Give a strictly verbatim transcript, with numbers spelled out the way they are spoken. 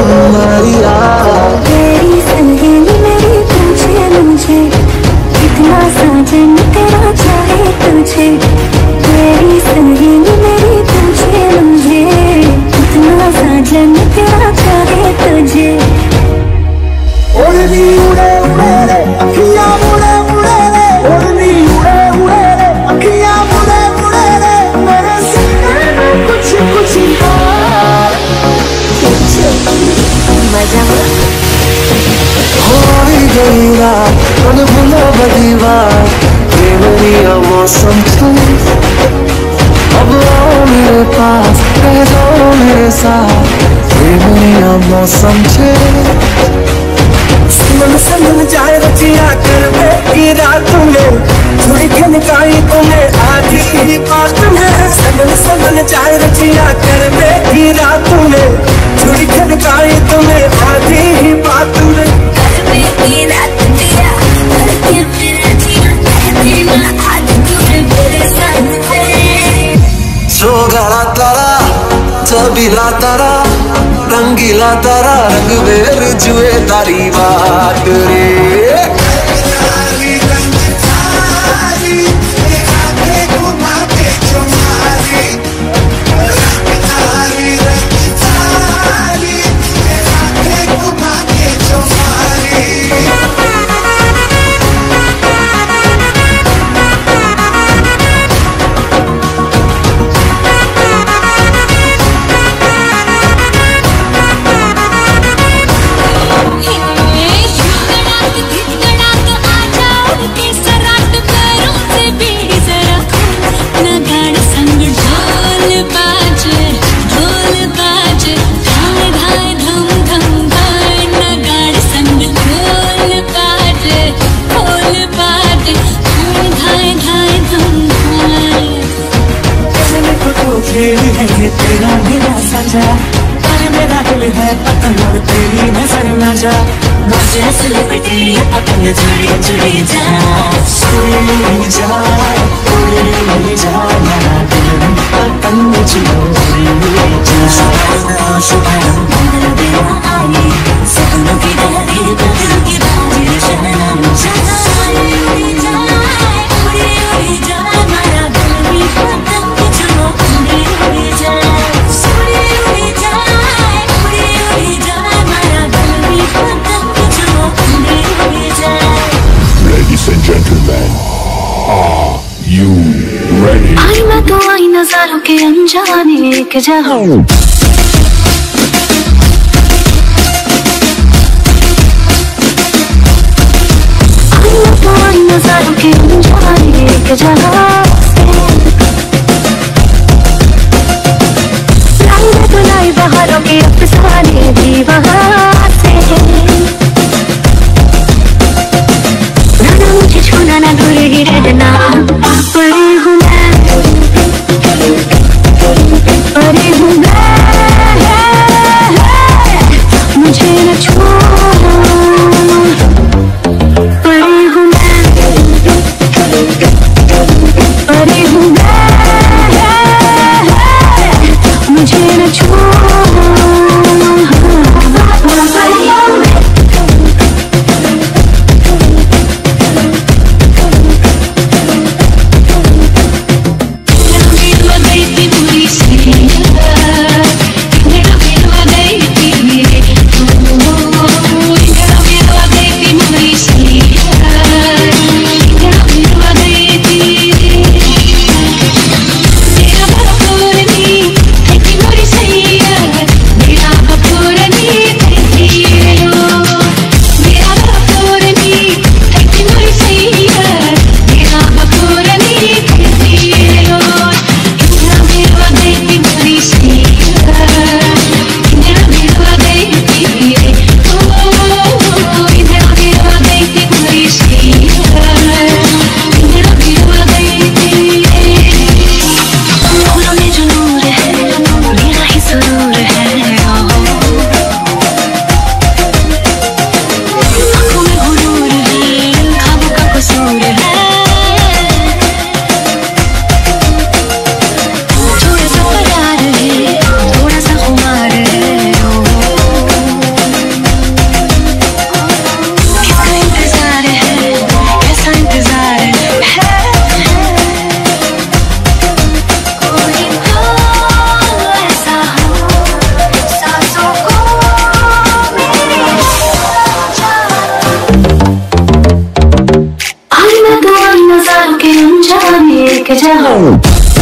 मारिया। तेरी सहेली मेरी पूछे मुझे, कितना साजन तेरा चाहे तुझे। तेरी सहेली मेरी पूछे मुझे, कितना साजन तेरा चाहे तुझे। उड़नी उड़े उड़े रे अखियां मुड़े मुड़े रे, उड़नी उड़े उड़े रे अखियां मुड़े मुड़े रे, मेरे सीने में कुछ कुछ बात मजा हो गई रात, मन भूला बड़ी बात, ये मेरी मौसम थी। अब आओ मेरे पास, रह जाओ मेरे साथ, ये मेरी मौसम थी। मन समझ जाए रचिया कर बेटी रात में, थोड़ी खनकाई तुम्हें आधी ही बात में। समझ समझ जाए रचिया कर बेटी रात में, थोड़ी खनकाई तुम्हें आधी ही बात में। जोगला तारा चबीला तारा, रंगीला तारा, रंग बेर जुए तारी बात रे। तेरा मेरा सजा, अरे मेरा दिल है पतंग और तेरी नजर न जा, मुझे असल पटी पतंग जुड़ी जुड़ी जा, उड़ी जा उड़ी जा, मेरा दिल पतंग जुड़ी जा। शुभम तेरा आई सपनों की डहरी बदल की बाजी शहनाई जा, उड़ी जा उड़ी उड़ी जा, मेरा दिल भी पतंग जुड़ी उड़ी जा। Ladies and gentlemen, are you ready? आई मैं तो आई नजारों के अनजाने के जहां, आई मैं तो आई नजारों के अनजाने के जहां से, लाई मैं तो लाई बहारों के अफसाने भी वहां से। मुझे छूना ना दूर ही रहना, परे हूँ मैं, परे हूँ मैं, मुझे न छोड़ो, परे हूँ मैं, परे लेके जा